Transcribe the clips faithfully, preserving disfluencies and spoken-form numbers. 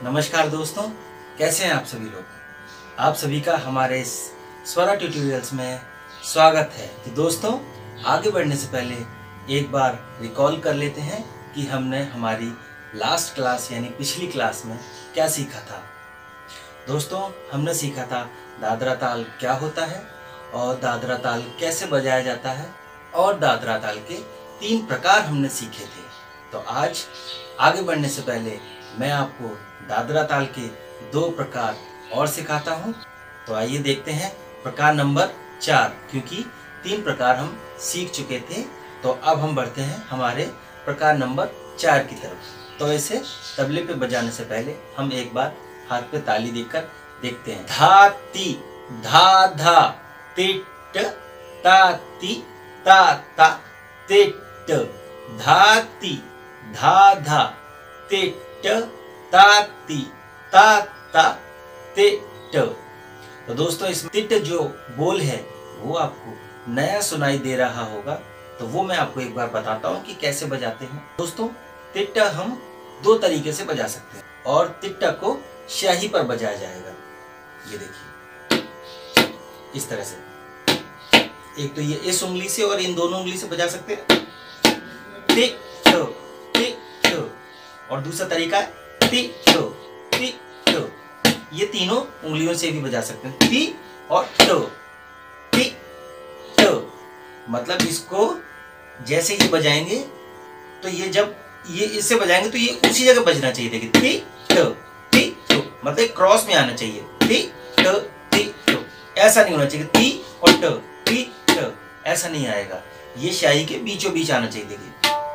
नमस्कार दोस्तों, कैसे हैं आप सभी लोग। आप सभी का हमारे इस स्वरा ट्यूटोरियल्स में स्वागत है। तो दोस्तों, आगे बढ़ने से पहले एक बार रिकॉल कर लेते हैं कि हमने हमारी लास्ट क्लास यानी पिछली क्लास में क्या सीखा था। दोस्तों, हमने सीखा था दादरा ताल क्या होता है और दादरा ताल कैसे बजाया जाता है और दादरा ताल के तीन प्रकार हमने सीखे थे। तो आज आगे बढ़ने से पहले मैं आपको दादरा ताल के दो प्रकार और सिखाता हूँ। तो आइए देखते हैं प्रकार नंबर चार, क्योंकि तीन प्रकार हम सीख चुके थे। तो अब हम बढ़ते हैं हमारे प्रकार नंबर चार की तरफ। तो इसे तबले पे बजाने से पहले हम एक बार हाथ पे ताली देकर देखते हैं। धा ती धा धा तिट ता ती ता ता तिट धा ती धा धा तिट ता ती ता ता तिट। तो दोस्तों, इसमें तिट जो बोल है वो आपको नया सुनाई दे रहा होगा, तो वो मैं आपको एक बार बताता हूँ कि कैसे बजाते हैं। दोस्तों, तिट हम दो तरीके से बजा सकते हैं और तिट को स्याही पर बजाया जाएगा। ये देखिए, इस तरह से। एक तो ये इस उंगली से और इन दोनों उंगली से बजा सकते हैं, टिट टिट। और दूसरा तरीका है टिट टिट। ये तीनों उंगलियों से भी बजा सकते हैं, टी और टो, टी टो। मतलब इसको जैसे ये बजाएंगे तो ये जब ये इससे बजाएंगे तो ये उसी जगह बजना चाहिए। देखिए, टी टो टी टो, मतलब क्रॉस में आना चाहिए। टी टो टी टो, ऐसा नहीं होना चाहिए टी और टो टी टो, ऐसा नहीं आएगा। ये स्याही के बीचों बीच आना चाहिए। देखिए,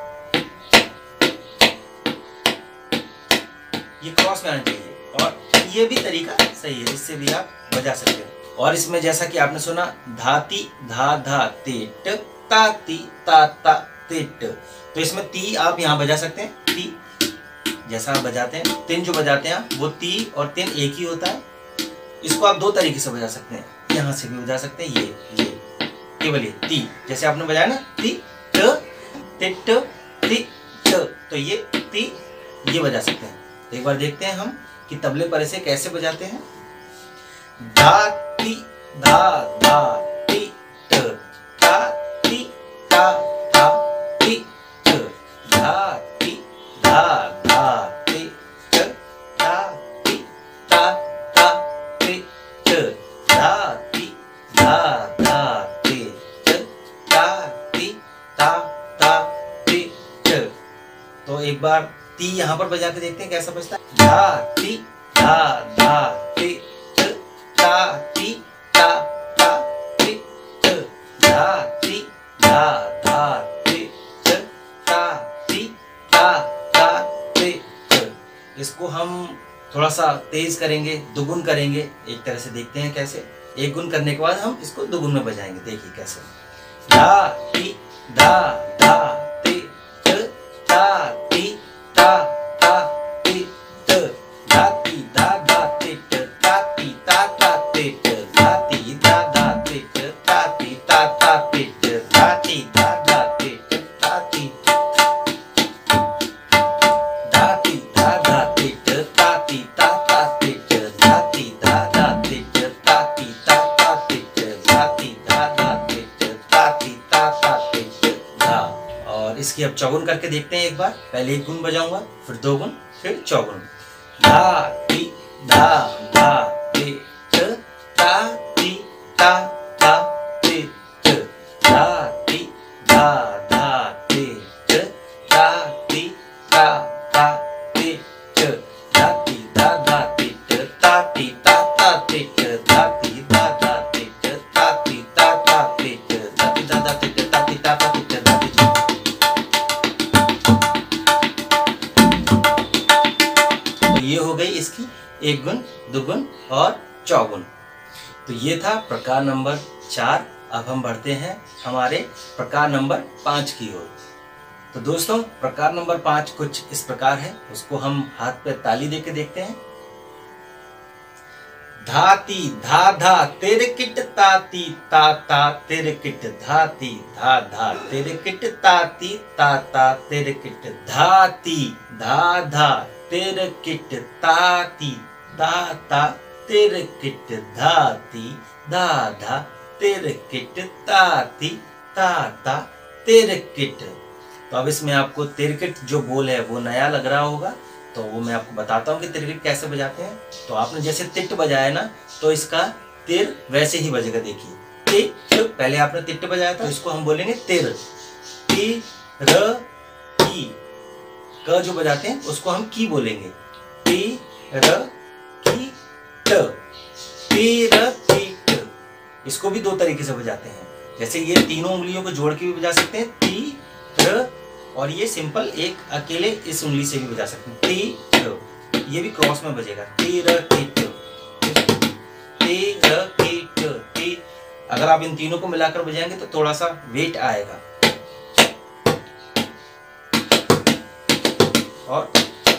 ये क्रॉस में आना चाहिए। और ये भी तरीका सही है, इससे भी आप बजा सकते हैं। और इसमें जैसा कि आपने सुना, धाती धा धा तिट ताती ता ता तिट, तो इसमें ती आप यहाँ बजा सकते हैं। ती जैसा आप बजाते हैं, तिन जो बजाते हैं वो ती और तिन एक ही होता है। इसको आप दो तरीके से बजा सकते हैं, यहाँ से भी बजा सकते हैं। ये ये केवल ये ती जैसे आपने बजाया ना, ती ट तिट ती ट, तो ये ती ये बजा सकते हैं। एक बार देखते हैं हम कि तबले पर इसे कैसे बजाते हैं। धा ती धा धा ती ट ता ती ता ता ती ट धा ती धा धा ती ट ता ती ता ता ती ट धा ती धा धा ती ट ता ती ता ता ती ट। तो एक बार ती यहाँ पर बजा के देखते हैं कैसा बजता है। धा ती धा धा ती ट ता ती ता ता ती ट धा ती धा धा ती ट ता ती ता ता ती ट। इसको हम थोड़ा सा तेज करेंगे, दुगुन करेंगे। एक तरह से देखते हैं कैसे। एक गुण करने के बाद हम इसको दुगुन में बजाएंगे। देखिए कैसे। धा ती धा धा ती ट ता ती ता ता ती ट धा ती धा धा ती ट ता ती ता ता ती ट धा ती धा धा ती ट ता ती ता ता ती ट धा ती धा धा ती ट ता ती धा ती धा धा ती ट ता ती ता ता ती ट धा ती धा धा ती ट ता ती ता ता ती ट धा ती धा धा ती ट ता ती ता ता ती ट धा। और इसकी अब चौगुन करके देखते हैं एक बार। पहले एक गुण बजाऊंगा, फिर दो गुण, फिर चौगुन। धा ती धा धा ती ट ता ती ता ता ती ट धा ती धा धा ती ट ता ती ता ता ती ट धा ती धा धा ती ट ता ती ता ता ती ट धा ती धा धा ती ट ता ती ता ता ती ट धा ती धा धा ती ट ता ती ता ता ती ट धा ती। ये हो गई इसकी एक गुण, दो गुण और चौगुन। तो ये था प्रकार नंबर चार। अब हम बढ़ते हैं हमारे प्रकार नंबर पाँच की ओर। तो दोस्तों, प्रकार नंबर पाँच कुछ इस प्रकार है। उसको हम हाथ पे ताली देके देखते हैं। धाती धा धा तेरे किट ताती ता ता तेरे किट धाती धा धा तेरे किट ताती ता ता तेरे किट धाती धा धा तिर किट ताती ता ता तिर किट धाती धा धा तिर किट ताती ता ता तिर किट। तो अब इसमें आपको तिरकिट जो बोल है वो नया लग रहा होगा, तो वो मैं आपको बताता हूँ कि तिरकिट कैसे बजाते हैं। तो आपने जैसे तिट बजाया ना, तो इसका तिर वैसे ही बजेगा। देखिए तिट, पहले आपने तिट बजाया था, तो इसको हम बोलेंगे तिर। ती र की, क जो बजाते हैं उसको हम की बोलेंगे। ती र की ट, ती र की ट। इसको भी दो तरीके से बजाते हैं, जैसे ये तीनों उंगलियों को जोड़ के भी बजा सकते हैं ती र, और ये सिंपल एक अकेले इस उंगली से भी बजा सकते हैं ती र। ये भी क्रॉस में बजेगा ती र की ट, ती र की ट ती। अगर आप इन तीनों को मिलाकर बजाएंगे तो थोड़ा सा वेट आएगा। और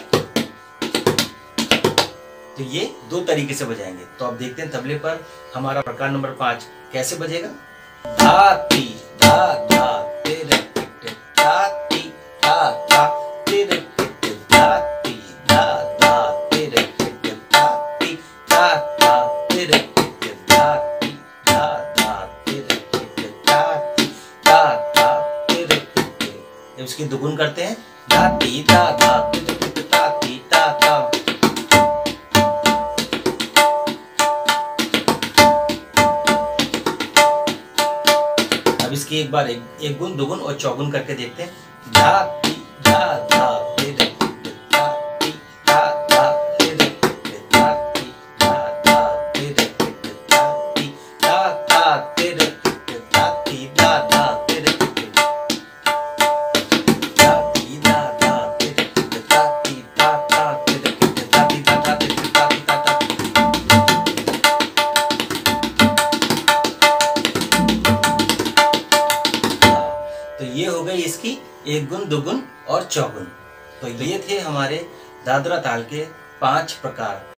तो ये दो तरीके से बजाएंगे। तो आप देखते हैं तबले पर हमारा प्रकार नंबर पांच कैसे बजेगा। धाती धा धा तेरे किट धाती धा धा तेरे किट धाती धा धा तेरे किट धाती धा धा तेरे किट धाती धा धा तेरे किट धाती धा धा तेरे किट। इसकी दुगुन करते हैं धाती धा धा तेरे किट धाती धा धा। अब इसकी एक बार एक, एक गुण दुगुन और चौगुन करके देखते हैं। धाती धा धा तेरे किट धाती धा धा तेरे किट धाती धा धा तेरे किट धाती धा धा तेरे किट धाती धा धा तेरे किट धाती धा धा तेरे किट धाती धा धा तेरे किट धाती धा धा तेरे किट धाती धा धा। तो ये हो गई इसकी एक गुण दुगुन और चौगुन। तो ये थे हमारे दादरा ताल के पांच प्रकार।